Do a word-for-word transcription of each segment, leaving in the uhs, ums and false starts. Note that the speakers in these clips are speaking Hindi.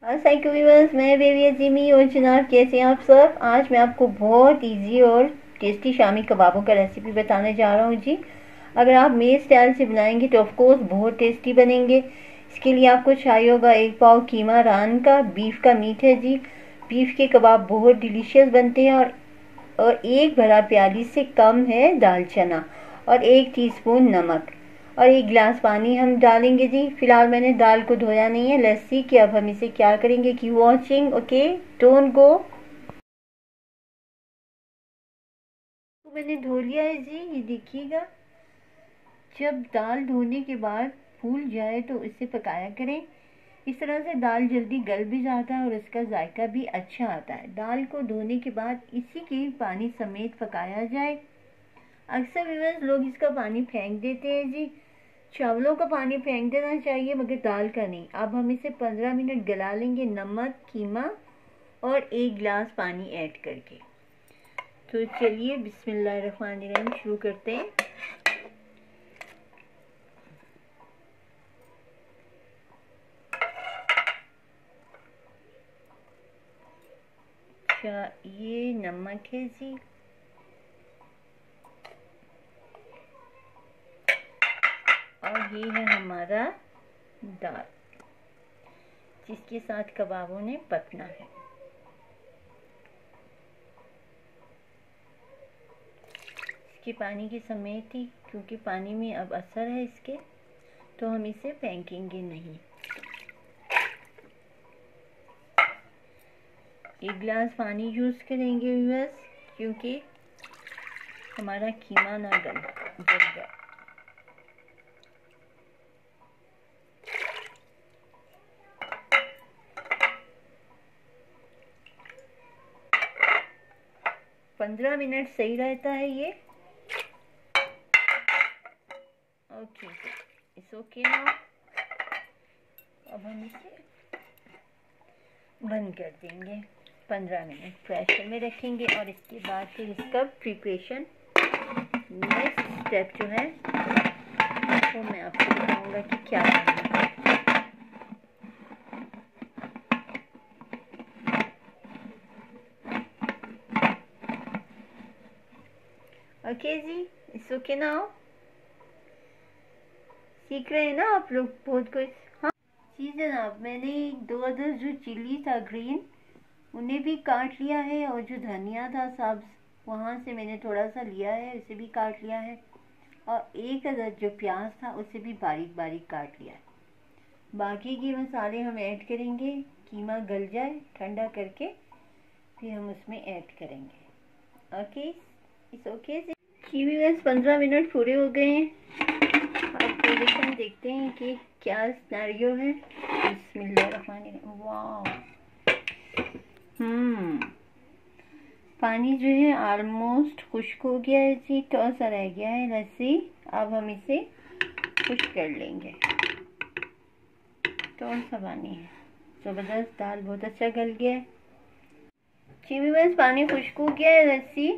अस्सलाम व्यूअर्स, मैं बेबी जिमी और जनाब कैसे हैं आप सब। आज मैं आपको बहुत इजी और टेस्टी शामी कबाबों का रेसिपी बताने जा रहा हूँ जी। अगर आप मेरे स्टाइल से बनाएंगे तो ऑफकोर्स बहुत टेस्टी बनेंगे। इसके लिए आपको चाहिए होगा एक पाव कीमा रान का, बीफ का मीट है जी। बीफ के कबाब बहुत डिलीशियस बनते हैं। और और एक बड़ा प्याली से कम है दाल चना और एक टीस्पून नमक और एक गिलास पानी हम डालेंगे जी। फिलहाल मैंने दाल को धोया नहीं है, लेट्स सी कि अब हम इसे क्या करेंगे। की वॉचिंग, ओके, डोंट गो। तो मैंने धो लिया है जी, ये देखिएगा। जब दाल धोने के बाद फूल जाए तो इसे पकाया करें। इस तरह से दाल जल्दी गल भी जाता है और इसका जायका भी अच्छा आता है। दाल को धोने के बाद इसी के पानी समेत पकाया जाए। अक्सर व्यूअर्स लोग इसका पानी फेंक देते हैं जी। चावलों का पानी फेंक देना चाहिए मगर दाल का नहीं। अब हम इसे पंद्रह मिनट गला लेंगे नमक, कीमा और एक गिलास पानी ऐड करके। तो चलिए बिस्मिल्लाहिर्रहमानिर्रहीम शुरू करते हैं। अच्छा, ये नमक है जी, और ये है हमारा दाल जिसके साथ कबाबों ने पकना है। इसके पानी की समेत ही, क्योंकि पानी में अब असर है इसके, तो हम इसे फेंकेंगे नहीं। एक गिलास पानी यूज़ करेंगे व्यूअर्स, क्योंकि हमारा कीमा ना गल जल जाए। पंद्रह मिनट सही रहता है ये। Okay, it's okay now. अब हम इसे बंद कर देंगे। पंद्रह मिनट प्रेशर में रखेंगे और इसके बाद फिर इसका प्रिपरेशन, नेक्स्ट स्टेप जो है वो मैं आपको बताऊंगा कि क्या करना है। ओके जी, इट्स ओके नाउ। सीख रहे हैं ना आप लोग बहुत कुछ। हाँ जी जनाब, मैंने दो अदर जो चिल्ली था ग्रीन, उन्हें भी काट लिया है, और जो धनिया था सब्ज, वहाँ से मैंने थोड़ा सा लिया है, उसे भी काट लिया है। और एक अदर जो प्याज था उसे भी बारीक बारीक काट लिया है। बाकी के मसाले हम ऐड करेंगे, कीमा गल जाए ठंडा करके फिर हम उसमें ऐड करेंगे। ओके, इट्स ओके जी। कीवी बस पंद्रह मिनट पूरे हो गए हैं। अब पोजीशन देखते हैं कि क्या सिनेरियो है। बिस्मिल्लाहिर्रहमानिर्रहीम। वाह, हम्म पानी जो है ऑलमोस्ट खुश्क हो गया है जी, थोड़ा सा रह गया है लस्सी। अब हम इसे खुश्क कर लेंगे। थोड़ा सा पानी है, ज़बरदस्त, दाल बहुत अच्छा गल गया है जी। बस पानी खुश्क हो गया है लस्सी।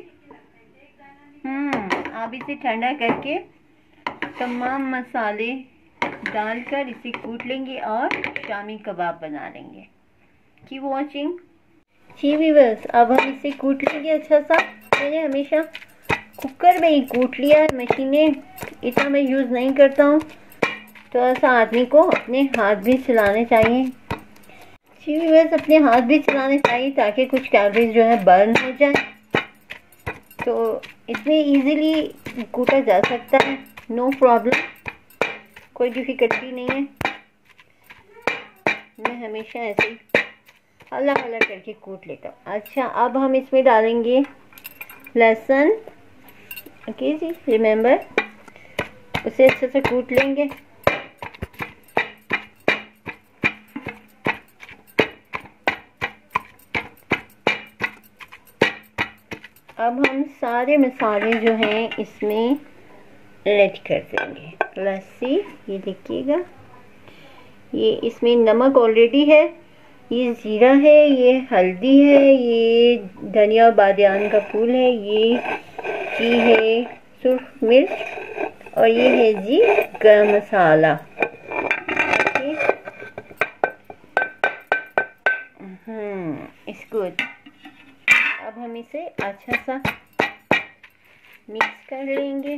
हम्म अब इसे ठंडा करके तमाम मसाले डालकर इसे कूट लेंगे और शामी कबाब बना लेंगे। की वॉचिंग जी व्यूअर्स। अब हम इसे कूट लेंगे अच्छा सा। मैंने हमेशा कुकर में ही कूट लिया है, मशीनें इतना मैं यूज़ नहीं करता हूँ। थोड़ा सा आदमी को अपने हाथ भी चलाने चाहिए जी व्यूअर्स, अपने हाथ भी चलाने चाहिए ताकि कुछ कैलोरीज जो है बर्न हो जाए। तो इसमें इजीली कूटा जा सकता है, नो प्रॉब्लम, कोई डिफिकल्टी नहीं है। मैं हमेशा ऐसे ही हल्ला हल्ला करके कूट लेता हूँ। अच्छा, अब हम इसमें डालेंगे लहसुन। ओके जी, रिमेंबर, उसे अच्छे से कूट लेंगे। अब हम सारे मसाले जो हैं इसमें ऐड कर देंगे। लस्सी, ये देखिएगा, ये इसमें नमक ऑलरेडी है, ये जीरा है, ये हल्दी है, ये धनिया बादियान का फूल है, ये जी है सुर्ख मिर्च, और ये है जी गरम मसाला। अच्छा सा मिक्स कर लेंगे।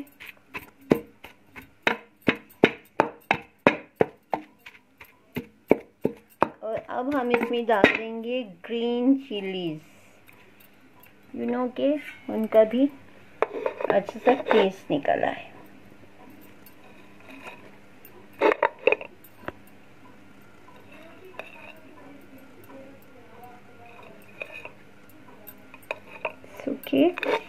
और अब हम इसमें डाल देंगे ग्रीन चिलीज, यू नो के उनका भी अच्छा सा टेस्ट निकल आए। ओके,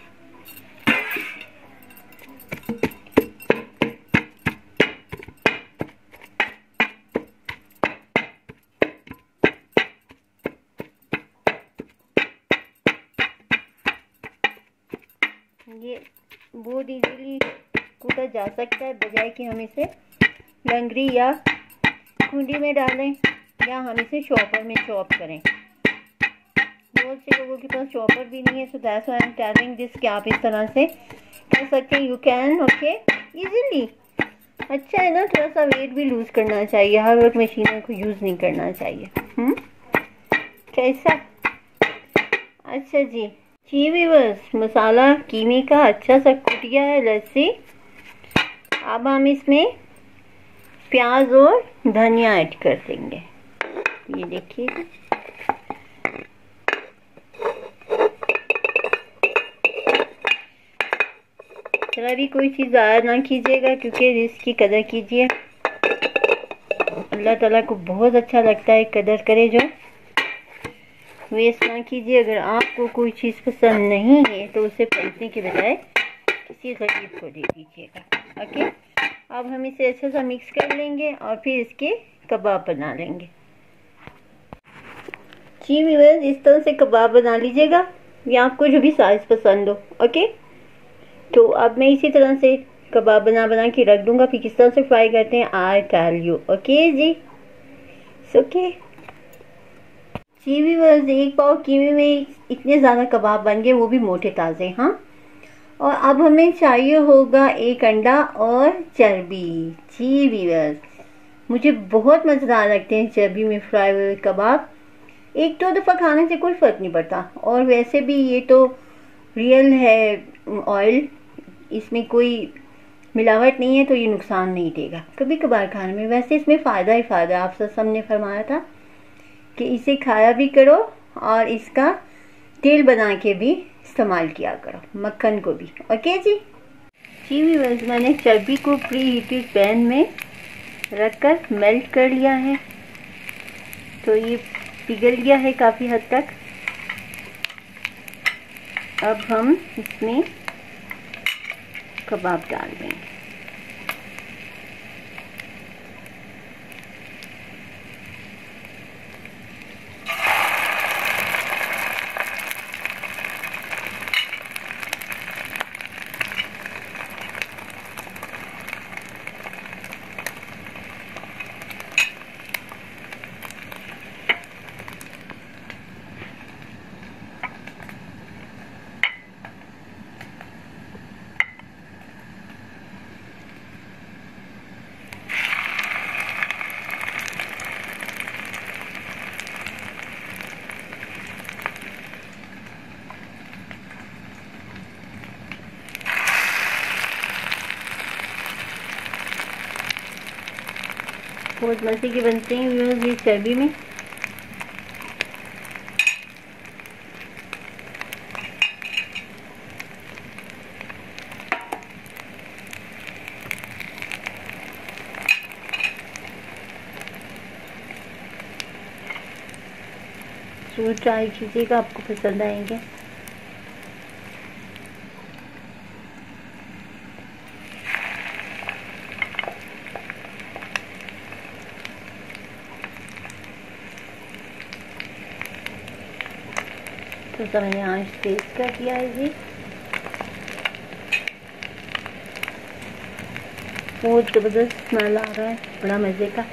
ये बहुत इजीली कूटा जा सकता है, बजाय कि हम इसे लंगड़ी या कुंडी में डालें या हम इसे चॉपर में चॉप करें। बहुत से लोगों के पास चॉपर भी नहीं है, so that's why I am telling this कि आप इस तरह से कर सकते हैं। You can okay easily. अच्छा है ना, थोड़ा सा वेट भी लूज करना चाहिए, हर वक्त मशीनों को यूज़ नहीं करना चाहिए। हम्म कैसा? अच्छा जी जी व्यूअर्स, मसाला कीमे का अच्छा सा कुट गया है लस्सी। अब हम इसमें प्याज और धनिया ऐड कर देंगे। ये देखिए, जरा भी कोई चीज़ ज़ाया ना कीजिएगा, क्योंकि रिस्क की कदर कीजिए। अल्लाह ताला को बहुत अच्छा लगता है, कदर करे जो, वेस्ट ना कीजिए। अगर आपको कोई चीज़ पसंद नहीं है तो उसे फेंकने के बजाय किसी गरीब को दे दीजिएगा। ओके, अब हम इसे अच्छे से मिक्स कर लेंगे और फिर इसके कबाब बना लेंगे। जी व्यूअर्स, इस तरह से कबाब बना लीजिएगा या आपको जो भी साइज़ पसंद हो। ओके, तो अब मैं इसी तरह से कबाब बना बना के रख दूंगा, फिर किस तरह से फ्राई करते हैं आई टेल यू। ओके जी, ओके जी व्यूअर्स, एक पाव कीमे में इतने ज़्यादा कबाब बन गए, वो भी मोटे ताज़े। हाँ, और अब हमें चाहिए होगा एक अंडा और चर्बी। जी व्यूअर्स, मुझे बहुत मज़ेदार लगते हैं चर्बी में फ्राई हुए कबाब। एक दो दफ़ा खाने से कोई फ़र्क नहीं पड़ता, और वैसे भी ये तो रियल है ऑयल, इसमें कोई मिलावट नहीं है, तो ये नुकसान नहीं देगा कभी कभार खाने में। वैसे इसमें फ़ायदा ही फ़ायदा, आप सब ने फरमाया था कि इसे खाया भी करो और इसका तेल बना के भी इस्तेमाल किया करो, मक्खन को भी। ओके जी जी व्यूअर्स, मैंने चर्बी को प्री हीटेड पैन में रखकर मेल्ट कर लिया है, तो ये पिघल गया है काफ़ी हद तक। अब हम इसमें कबाब डाल देंगे। बहुत मज़े के बनते हैं व्यूअर्स ये चर्बी में। जरूर ट्राई कीजिएगा, आपको पसंद आएंगे। तो मैंने आज टेस्ट कर दिया है जी, बहुत ज़बरदस्त स्मेल आ रहा है, बड़ा मज़े का।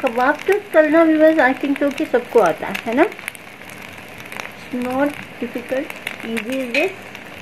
कबाब तो तलना व्यूअर्स आई थिंक तो कि सबको आता है ना, it's not difficult, easy is this.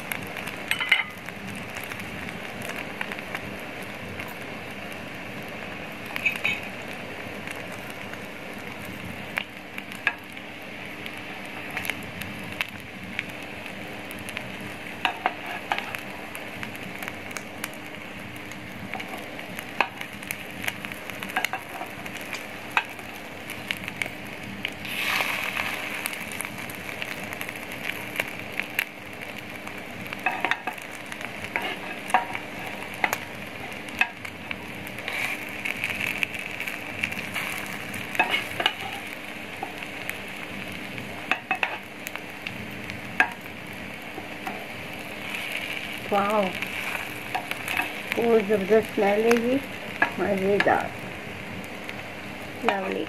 Wow, बहुत ज़बरदस्त स्मेल है जी, मज़ेदार, लवली।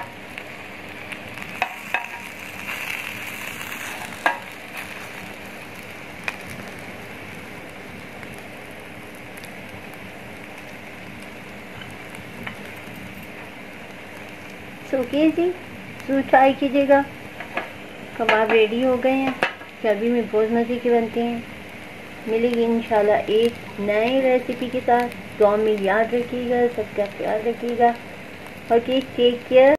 ओके जी, ज़रूर ट्राई कीजिएगा। कबाब रेडी हो गए हैं, चर्बी में बहुत मज़े के बनते हैं। मिलेगी इंशाल्लाह एक नई रेसिपी के साथ। दुआ में याद रखिएगा, सबका ख्याल रखिएगा। Okay, take care.